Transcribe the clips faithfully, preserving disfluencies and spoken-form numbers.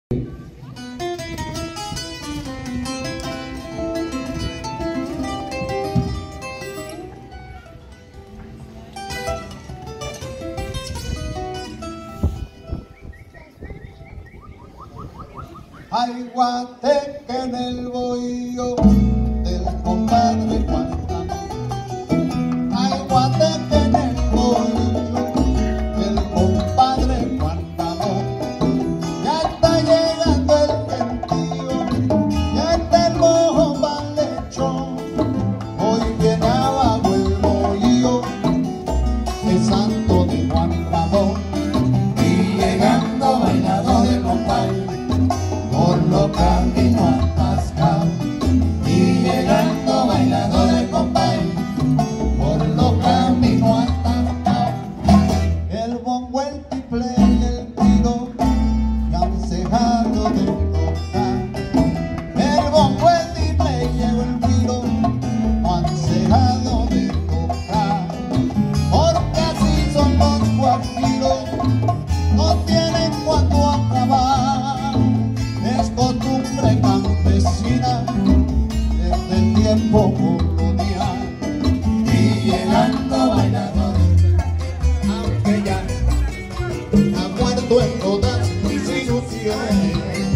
Hay guateque en el bohío del compadre Juan Ramón. Hay guateque en el bohío del compadre Juan Ramón. Ya está llegando el gentío, ya está el mojo mal lechón. Hoy viene abajo el bohío, el santo de Juan Ramón. Y llegando bailado de compadre por los caminos atascados, y llegando bailando de compay por los caminos atascados. El bongo, el tiple y el tiro ya han cejado de tocar. El bongo, el tiple y el tiro no han cejado de tocar, porque así son los guajiros, no tienen cuando acabar. Es costumbre campesina desde el tiempo colonial. Y llegando bailadores, aunque ya ha muerto en todas mis ilusiones,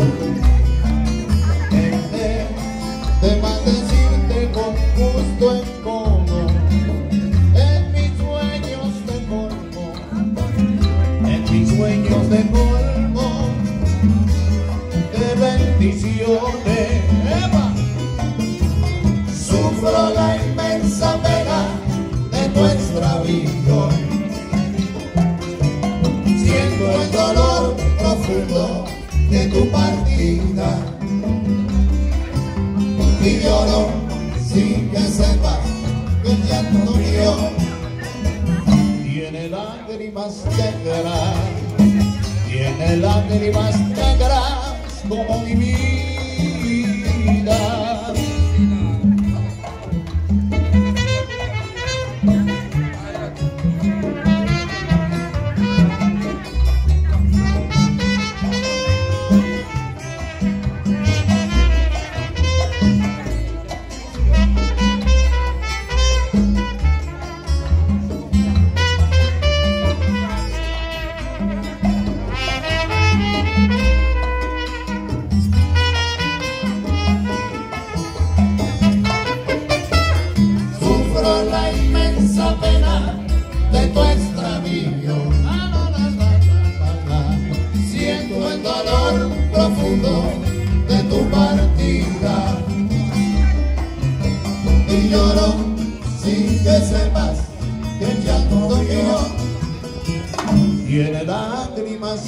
de, de maldecirte con gusto en como, en mis sueños de colmo, en mis sueños de colmo, bendiciones. ¡Epa! Sufro la inmensa pena de tu extravío, siento el dolor profundo de tu partida, y lloro sin que sepas que el llanto mío tiene lágrimas negras, tiene lágrimas negras como mi vida. Pena de tu extravío, siento el dolor profundo de tu partida, y lloro sin que sepas que el llanto mío tiene lágrimas.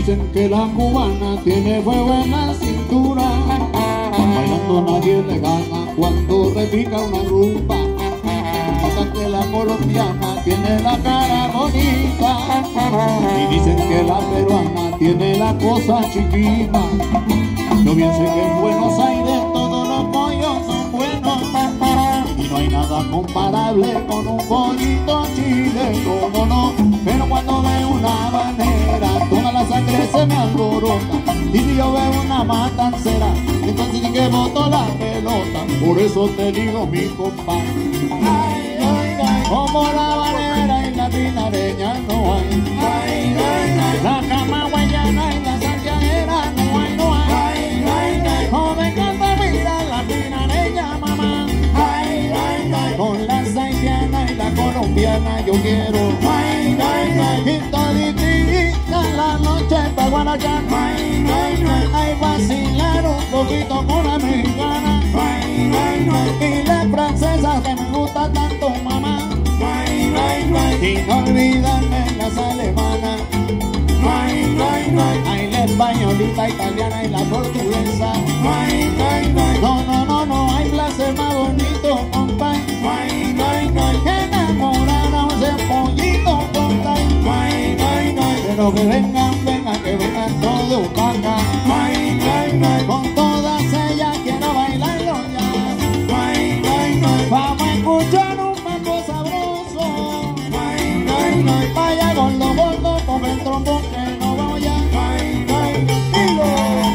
Dicen que la cubana tiene fuego en la cintura, bailando nadie le gana cuando repica una rumba. Notan que la colombiana tiene la cara bonita, y dicen que la peruana tiene la cosa chiquita. Yo bien sé que en Buenos Aires todos los pollos son buenos, y no hay nada comparable con un pollito chileno, no, no. Pero cuando veo una habanera, toda la sangre se me alborota, y si yo veo una matancera, entonces sí que boto la pelota. Por eso te digo, mi compadre, ay, ay, ay, como la habanera y la pinareña no hay, ay, ay, ay, la camagüeyana y la santiaguera no hay, no hay, ay, ay, ay, oh, me encanta mirar la pinareña, mamá, ay, ay, ay, con la haitiana y la colombiana yo quiero, ay, ay, ay, y toditita la noche pa' guanachar, ay, ay, ay, ay, vacilar un poquito con la mexicana, ay, ay, ay, y la francesa que me gusta tanto, mamá, ay, ay, ay, y no olvidarme las alemanas, ay, ay, ay, ay, la españolita, italiana y la portuguesa, ay, ay, ay, no, no, no, no hay placer más bonito, compadre, ay, ay, ay, que enamoraron ese pollito, compadre, ay, ay, ay, pero que vengan, vengan, que vengan todos para acá, ay, ay, ay, con todas ellas quiero bailarlo ya, ay, ay, ay, vamos a escuchar un mambo sabroso, ay, ay, ay, vaya gordo, gordo, con el trombón que no vaya, ay, ay, digo.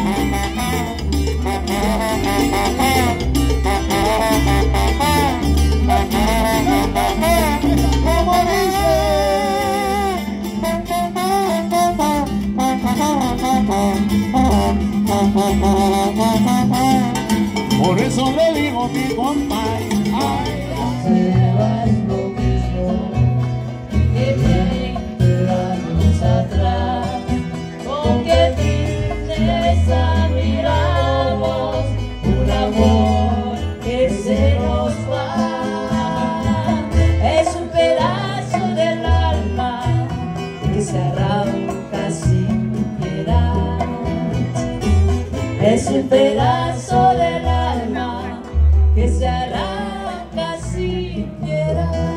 Como dice, por eso le digo mi compadre, ay, es lo mismo que veinte años atrás, con qué tristeza miramos un amor que se nos va. Es un pedazo del alma que se arranca sin piedad. Es un pedazo del alma que se arranca sin piedad.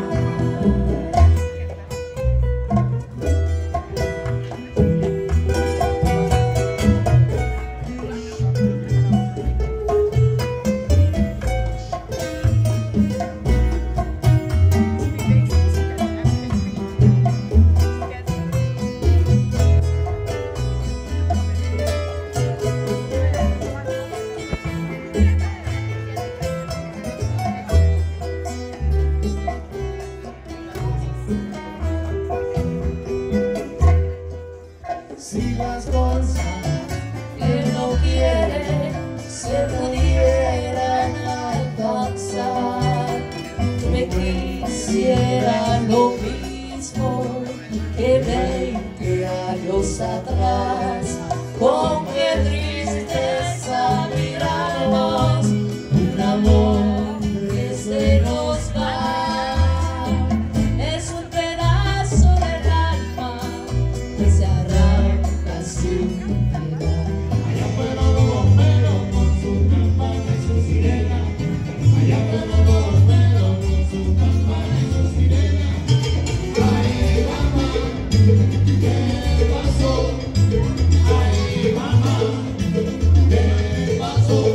si las cosas que no quiere se pudieran alcanzar, me quisiera lo mismo que veinte años atrás. Con qué tristeza miramos un amor que se nos va. Es un pedazo del alma que se arranca sin piedad. allá fueron los bomberos con sus campanas y sus sirenas, allá fueron los bomberos con sus campanas y sus sirenas. Ay, mamá, ¿qué pasó? Ay, mamá, ¿qué pasó?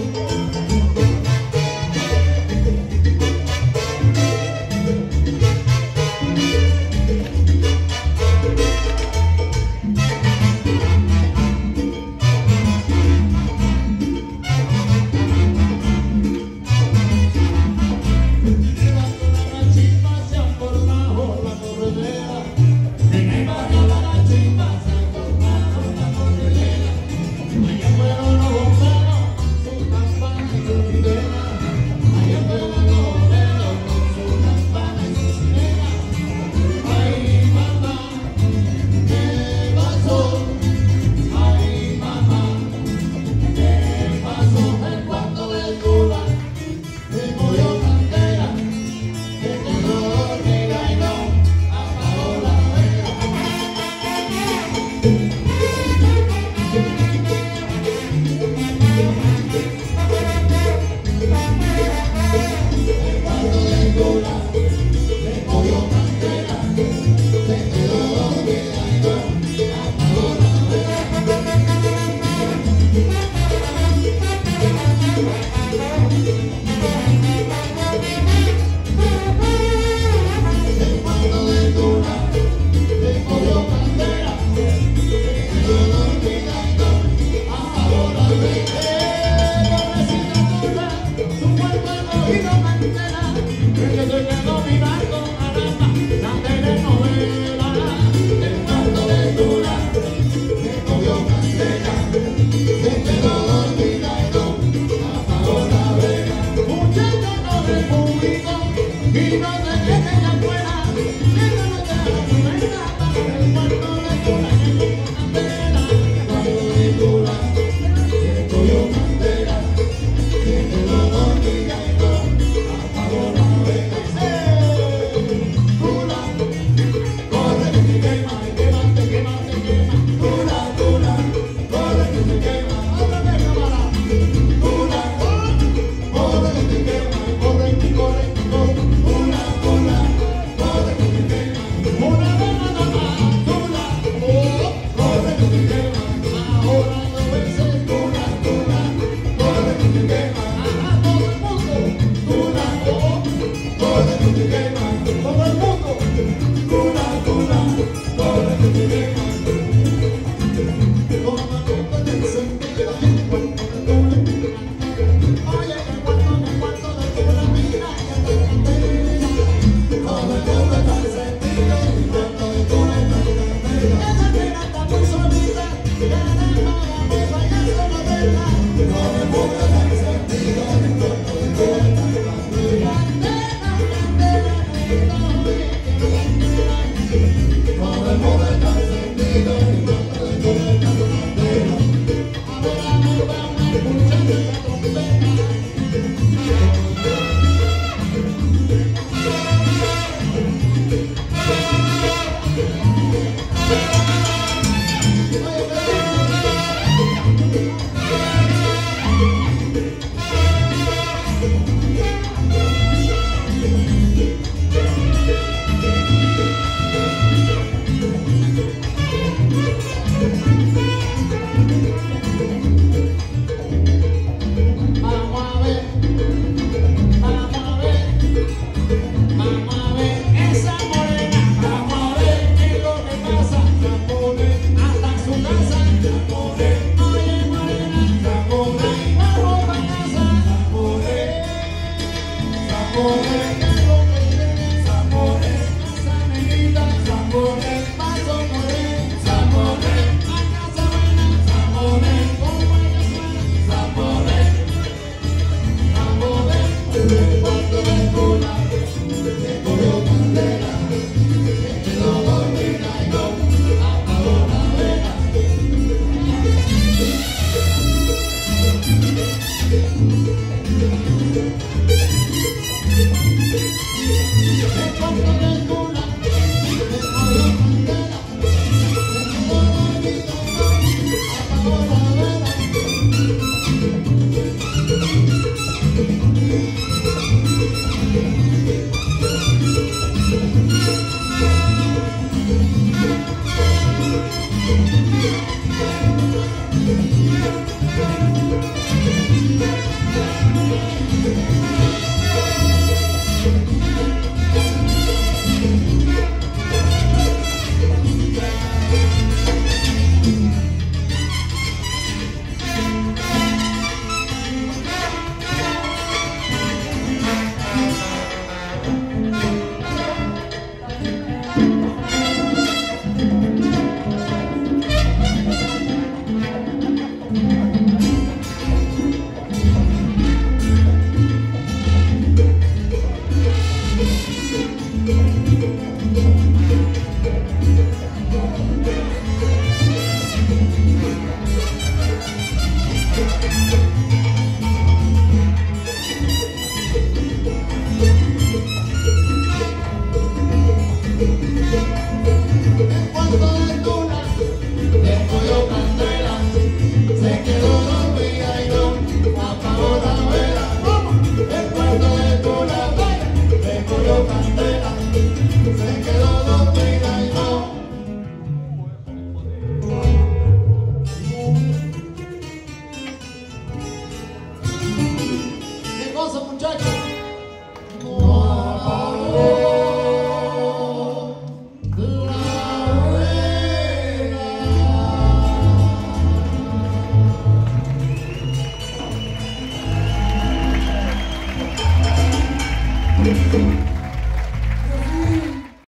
Thank you.